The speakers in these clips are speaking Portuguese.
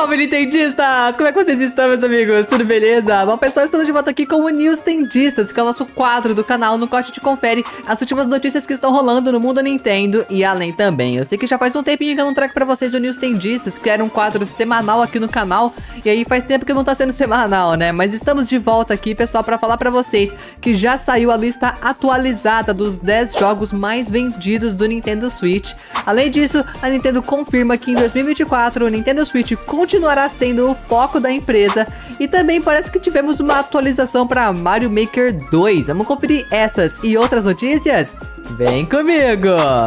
Salve, Nintendistas! Como é que vocês estão, meus amigos? Tudo beleza? Bom, pessoal, estamos de volta aqui com o News Tendistas, que é o nosso quadro do canal no qual a gente confere as últimas notícias que estão rolando no mundo Nintendo e além também. Eu sei que já faz um tempinho que eu não trago pra vocês o News Tendistas, que era um quadro semanal aqui no canal, e aí faz tempo que não tá sendo semanal, né? Mas estamos de volta aqui, pessoal, pra falar pra vocês que já saiu a lista atualizada dos 10 jogos mais vendidos do Nintendo Switch. Além disso, a Nintendo confirma que em 2024 o Nintendo Switch continuará sendo o foco da empresa e também parece que tivemos uma atualização para Mario Maker 2. Vamos conferir essas e outras notícias? Vem comigo!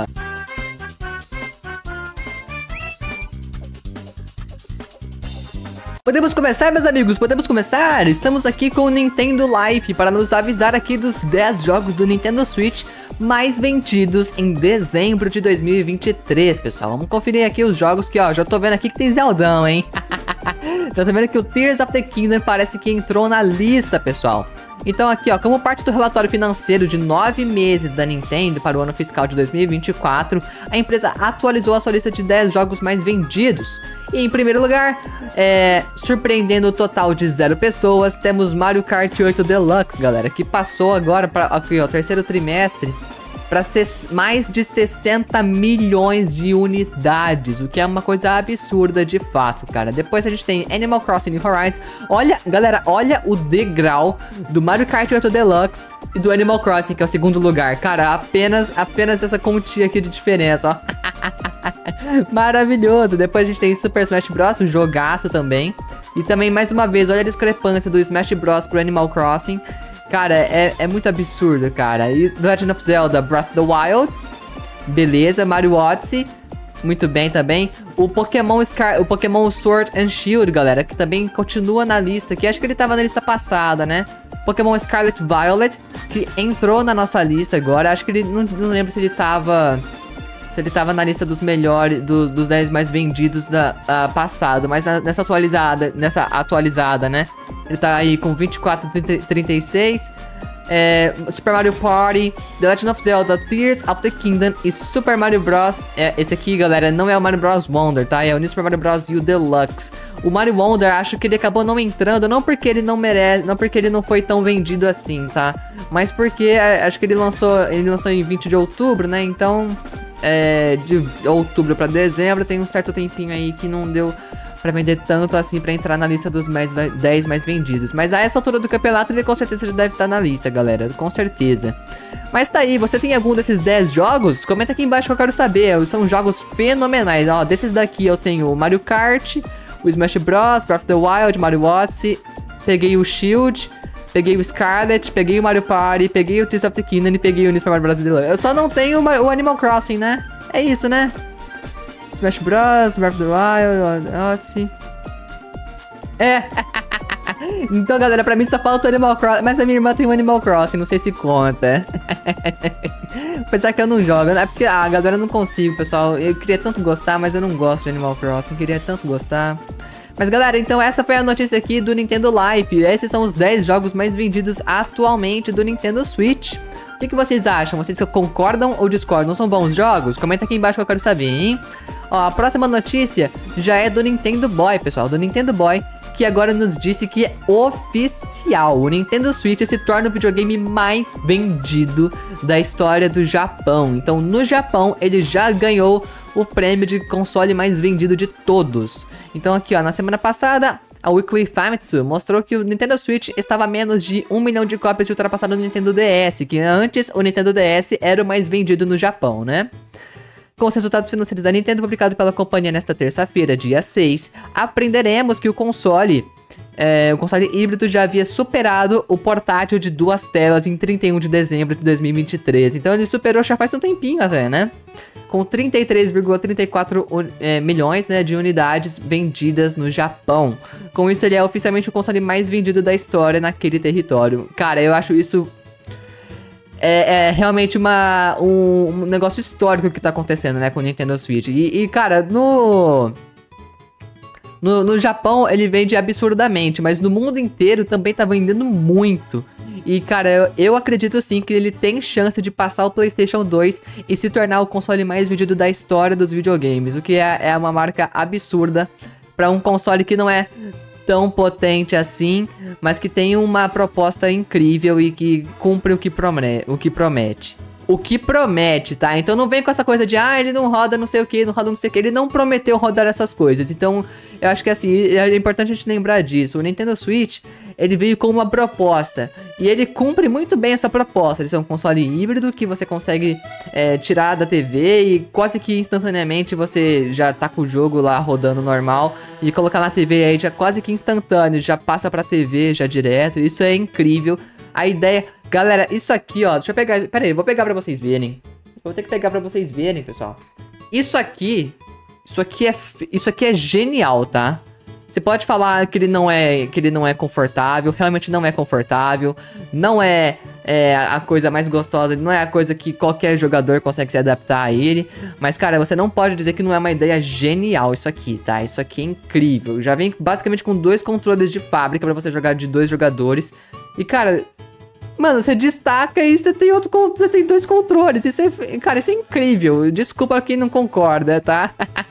Podemos começar, meus amigos? Podemos começar? Estamos aqui com o Nintendo Life para nos avisar aqui dos 10 jogos do Nintendo Switch mais vendidos em dezembro de 2023, pessoal. Vamos conferir aqui os jogos que, ó, já tô vendo aqui que tem Zeldão, hein? Já tô vendo que o Tears of the Kingdom parece que entrou na lista, pessoal. Então aqui, ó, como parte do relatório financeiro de 9 meses da Nintendo para o ano fiscal de 2024, a empresa atualizou a sua lista de 10 jogos mais vendidos. E em primeiro lugar, surpreendendo o total de 0 pessoas, temos Mario Kart 8 Deluxe, galera, que passou agora para aqui, ó, terceiro trimestre para ser mais de 60 milhões de unidades, o que é uma coisa absurda de fato, cara. Depois a gente tem Animal Crossing New Horizons. Olha, galera, olha o degrau do Mario Kart 8 Deluxe e do Animal Crossing, que é o segundo lugar. Cara, apenas essa continha aqui de diferença, ó. Maravilhoso. Depois a gente tem Super Smash Bros, um jogaço também. E também, mais uma vez, olha a discrepância do Smash Bros pro Animal Crossing. Cara, é muito absurdo, cara. E Legend of Zelda Breath of the Wild, beleza. Mario Odyssey, muito bem também. O Pokémon Sword and Shield, galera, que também continua na lista, que acho que ele tava na lista passada, né? Pokémon Scarlet Violet, que entrou na nossa lista agora. Acho que ele, não lembro se ele tava na lista dos melhores, dos 10 mais vendidos da passado, mas nessa atualizada, né? Ele tá aí com 24,36. Super Mario Party, The Legend of Zelda, Tears of the Kingdom e Super Mario Bros. Esse aqui, galera, não é o Mario Bros. Wonder, tá? É o New Super Mario Bros. U Deluxe. O Mario Wonder, acho que ele acabou não entrando, não porque ele não merece, não porque ele não foi tão vendido assim, tá? Mas porque acho que ele lançou em 20 de outubro, né? Então, de outubro pra dezembro tem um certo tempinho aí que não deu pra vender tanto assim pra entrar na lista dos 10 mais vendidos. Mas a essa altura do campeonato ele com certeza já deve estar na lista, galera, com certeza. Mas tá aí, você tem algum desses 10 jogos? Comenta aqui embaixo que eu quero saber. São jogos fenomenais. Ó, desses daqui eu tenho o Mario Kart, o Smash Bros, Breath of the Wild, Mario Odyssey, peguei o Shield, peguei o Scarlet, peguei o Mario Party, peguei o Tears of the Kingdom e peguei o New Super Mario Bros. Deluxe. Eu só não tenho o Animal Crossing, né? É isso, né? Smash Bros, Breath of the Wild, Odyssey. Então, galera, pra mim só falta o Animal Crossing. Mas a minha irmã tem um Animal Crossing, não sei se conta. Apesar que eu não jogo, né? Porque, galera, eu não consigo, pessoal. Eu queria tanto gostar, mas eu não gosto de Animal Crossing. Queria tanto gostar. Mas, galera, então essa foi a notícia aqui do Nintendo Life. Esses são os 10 jogos mais vendidos atualmente do Nintendo Switch. O que vocês acham? Vocês concordam ou discordam? São bons jogos? Comenta aqui embaixo que eu quero saber, hein? Ó, a próxima notícia já é do Nintendo Boy, pessoal. Do Nintendo Boy, que agora nos disse que é oficial. O Nintendo Switch se torna o videogame mais vendido da história do Japão. Então, no Japão, ele já ganhou o prêmio de console mais vendido de todos. Então, aqui, ó, na semana passada, a Weekly Famitsu mostrou que o Nintendo Switch estava a menos de 1 milhão de cópias de ultrapassar o Nintendo DS, que antes o Nintendo DS era o mais vendido no Japão, né? Com os resultados financeiros da Nintendo publicado pela companhia nesta terça-feira, dia 6, aprenderemos que o console híbrido já havia superado o portátil de 2 telas em 31 de dezembro de 2023. Então ele superou já faz um tempinho até, né? Com 33,34 milhões, né, de unidades vendidas no Japão. Com isso, ele é oficialmente o console mais vendido da história naquele território. Cara, eu acho isso realmente um negócio histórico que tá acontecendo, né, com o Nintendo Switch. E cara, no Japão ele vende absurdamente, mas no mundo inteiro também tá vendendo muito. E, cara, eu acredito sim que ele tem chance de passar o PlayStation 2 e se tornar o console mais vendido da história dos videogames, o que é uma marca absurda pra um console que não é tão potente assim, mas que tem uma proposta incrível e que cumpre o que promete. O que promete, tá? Então não vem com essa coisa de, ele não roda não sei o que, não roda não sei o que. Ele não prometeu rodar essas coisas. Então, eu acho que assim, é importante a gente lembrar disso. O Nintendo Switch, ele veio com uma proposta. E ele cumpre muito bem essa proposta. Ele é um console híbrido que você consegue tirar da TV e quase que instantaneamente você já tá com o jogo lá rodando normal. E colocar na TV aí já quase que instantâneo, já passa pra TV já direto. Isso é incrível. A ideia... Galera, isso aqui, ó, deixa eu pegar... Pera aí, eu vou pegar pra vocês verem. Vou ter que pegar pra vocês verem, pessoal. Isso aqui é genial, tá? Você pode falar que ele não é confortável, realmente não é confortável. Não é a coisa mais gostosa, não é a coisa que qualquer jogador consegue se adaptar a ele. Mas, cara, você não pode dizer que não é uma ideia genial isso aqui, tá? Isso aqui é incrível. Já vem basicamente com 2 controles de fábrica pra você jogar de 2 jogadores. E, cara... Mano, você destaca e você tem 2 controles. Cara, isso é incrível. Desculpa quem não concorda, tá?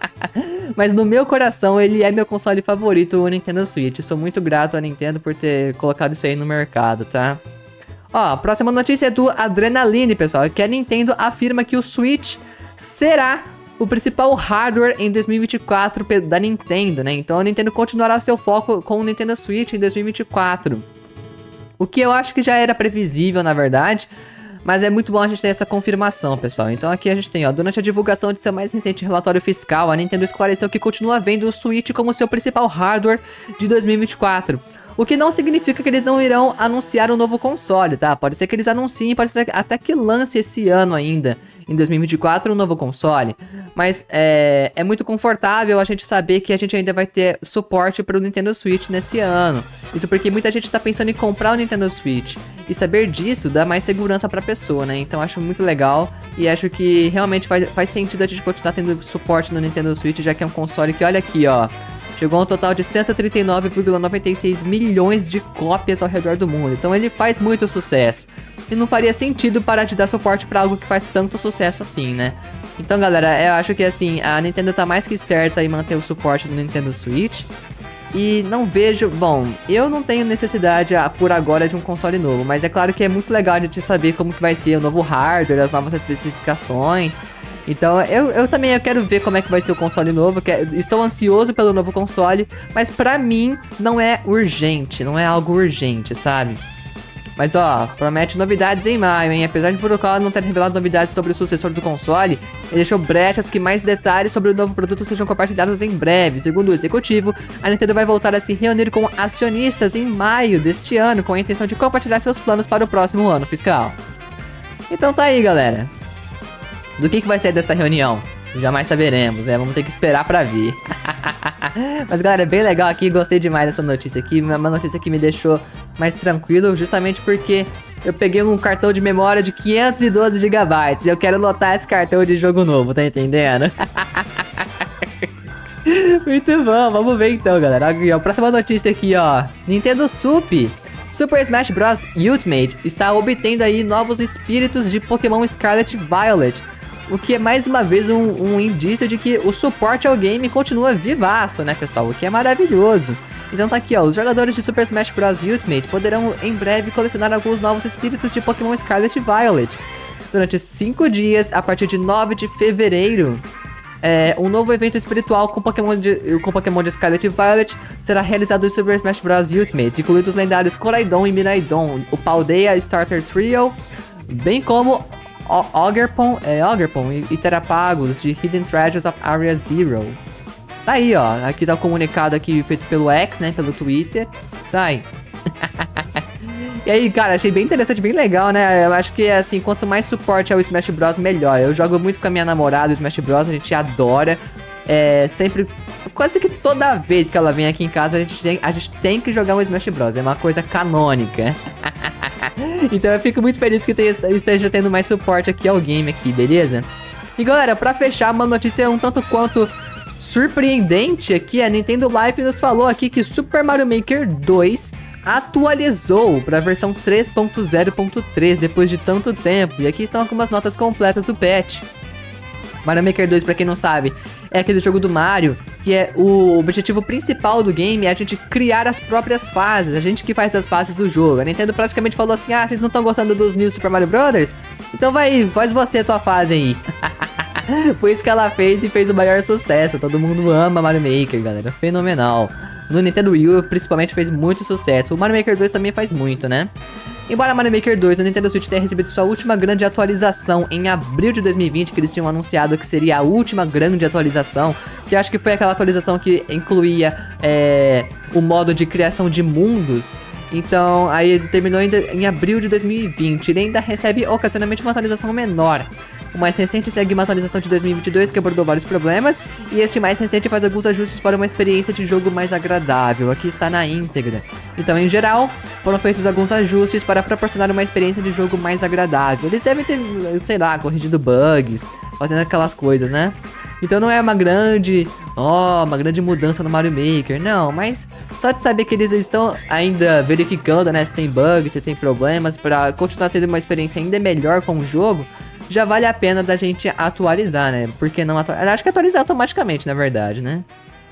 Mas no meu coração, ele é meu console favorito, o Nintendo Switch. Sou muito grato à Nintendo por ter colocado isso aí no mercado, tá? Ó, a próxima notícia é do Adrenaline, pessoal. Que a Nintendo afirma que o Switch será o principal hardware em 2024 da Nintendo, né? Então a Nintendo continuará seu foco com o Nintendo Switch em 2024. O que eu acho que já era previsível, na verdade, mas é muito bom a gente ter essa confirmação, pessoal. Então aqui a gente tem, ó, durante a divulgação de seu mais recente relatório fiscal, a Nintendo esclareceu que continua vendo o Switch como seu principal hardware de 2024. O que não significa que eles não irão anunciar um novo console, tá? Pode ser que eles anunciem, pode ser até que lance esse ano ainda, em 2024, um novo console. Mas é muito confortável a gente saber que a gente ainda vai ter suporte para o Nintendo Switch nesse ano. Isso porque muita gente tá pensando em comprar o Nintendo Switch. E saber disso dá mais segurança pra pessoa, né? Então acho muito legal. E acho que realmente faz sentido a gente continuar tendo suporte no Nintendo Switch, já que é um console que, olha aqui, ó, chegou a um total de 139,96 milhões de cópias ao redor do mundo. Então ele faz muito sucesso. E não faria sentido parar de dar suporte pra algo que faz tanto sucesso assim, né? Então, galera, eu acho que assim, a Nintendo tá mais que certa em manter o suporte do Nintendo Switch. E não vejo... Bom, eu não tenho necessidade por agora de um console novo. Mas é claro que é muito legal a gente saber como que vai ser o novo hardware, as novas especificações. Então eu também quero ver como é que vai ser o console novo. Estou ansioso pelo novo console. Mas pra mim não é urgente, não é algo urgente, sabe? Mas ó, promete novidades em maio, hein? Apesar de Furukawa não ter revelado novidades sobre o sucessor do console, ele deixou brechas que mais detalhes sobre o novo produto sejam compartilhados em breve. Segundo o executivo, a Nintendo vai voltar a se reunir com acionistas em maio deste ano, com a intenção de compartilhar seus planos para o próximo ano fiscal. Então tá aí, galera. Do que vai sair dessa reunião? Jamais saberemos, né? Vamos ter que esperar pra ver. Mas, galera, é bem legal aqui. Gostei demais dessa notícia aqui. Uma notícia que me deixou mais tranquilo, justamente porque eu peguei um cartão de memória de 512 GB. E eu quero lotar esse cartão de jogo novo, tá entendendo? Muito bom, vamos ver então, galera. Aqui, ó, a próxima notícia aqui, ó. Nintendo Super Smash Bros. Ultimate está obtendo aí novos espíritos de Pokémon Scarlet e Violet. O que é mais uma vez um indício de que o suporte ao game continua vivaço, né, pessoal? O que é maravilhoso. Então tá aqui, ó, os jogadores de Super Smash Bros. Ultimate poderão em breve colecionar alguns novos espíritos de Pokémon Scarlet e Violet. Durante 5 dias, a partir de 9 de fevereiro, um novo evento espiritual com Pokémon de Scarlet e Violet será realizado em Super Smash Bros. Ultimate, incluindo os lendários Koraidon e Miraidon, o Paldea Starter Trio, bem como Ogerpon e Terapagos de Hidden Treasures of Area Zero. Tá aí, ó. Aqui tá o comunicado aqui feito pelo X, né? Pelo Twitter. Sai. E aí, cara, achei bem interessante, bem legal, né? Eu acho que, assim, quanto mais suporte ao Smash Bros, melhor. Eu jogo muito com a minha namorada o Smash Bros, a gente adora. Sempre... Quase que toda vez que ela vem aqui em casa, a gente tem que jogar um Smash Bros. É uma coisa canônica. Então eu fico muito feliz que esteja tendo mais suporte aqui ao game aqui, beleza? E galera, pra fechar, uma notícia um tanto quanto surpreendente aqui. A Nintendo Life nos falou aqui que Super Mario Maker 2 atualizou para a versão 3.0.3 depois de tanto tempo. E aqui estão algumas notas completas do patch. Mario Maker 2, pra quem não sabe, é aquele jogo do Mario que é o objetivo principal do game é a gente criar as próprias fases, a gente que faz as fases do jogo. A Nintendo praticamente falou assim, ah, vocês não estão gostando dos New Super Mario Brothers? Então faz você a tua fase aí. Foi isso que ela fez e fez o maior sucesso. Todo mundo ama Mario Maker, galera. Fenomenal. No Nintendo Wii U, principalmente, fez muito sucesso. O Mario Maker 2 também faz muito, né? Embora Mario Maker 2 no Nintendo Switch tenha recebido sua última grande atualização em abril de 2020, que eles tinham anunciado que seria a última grande atualização, que eu acho que foi aquela atualização que incluía o modo de criação de mundos. Então, aí ele terminou ainda em abril de 2020. Ele ainda recebe ocasionalmente uma atualização menor. O mais recente segue uma atualização de 2022 que abordou vários problemas, e este mais recente faz alguns ajustes para uma experiência de jogo mais agradável. Aqui está na íntegra. Então, em geral, foram feitos alguns ajustes para proporcionar uma experiência de jogo mais agradável. Eles devem ter, sei lá, corrigido bugs, fazendo aquelas coisas, né? Então não é uma grande mudança no Mario Maker, não, mas só de saber que eles estão ainda verificando, né, se tem bugs, se tem problemas, para continuar tendo uma experiência ainda melhor com o jogo, já vale a pena da gente atualizar, né? Porque não atualizar? Acho que atualizar automaticamente, na verdade, né?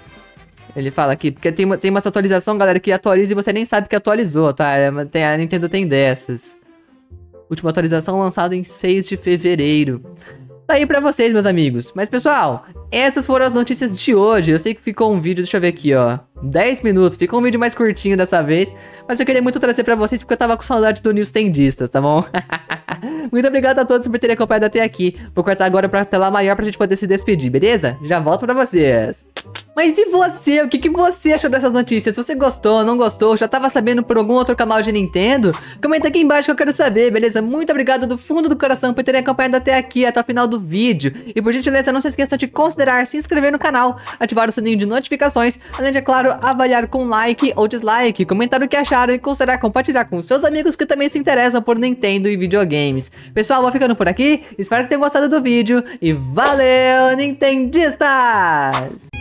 Ele fala aqui, porque tem uma atualização, galera, que atualiza e você nem sabe que atualizou, tá? A Nintendo tem dessas. Última atualização lançada em 6 de fevereiro. Tá aí pra vocês, meus amigos. Mas, pessoal, essas foram as notícias de hoje. Eu sei que ficou um vídeo, deixa eu ver aqui, ó, 10 minutos. Ficou um vídeo mais curtinho dessa vez, mas eu queria muito trazer pra vocês porque eu tava com saudade do News Tendistas, tá bom? Muito obrigado a todos por terem acompanhado até aqui. Vou cortar agora pra tela maior pra gente poder se despedir, beleza? Já volto pra vocês. Mas e você? O que você achou dessas notícias? Se você gostou, não gostou, já tava sabendo por algum outro canal de Nintendo? Comenta aqui embaixo que eu quero saber, beleza? Muito obrigado do fundo do coração por terem acompanhado até aqui, até o final do vídeo. E por gentileza, não se esqueçam de considerar se inscrever no canal, ativar o sininho de notificações, além de, é claro, avaliar com like ou dislike, comentar o que acharam e considerar compartilhar com seus amigos que também se interessam por Nintendo e videogames. Pessoal, vou ficando por aqui, espero que tenham gostado do vídeo e valeu, Nintendistas!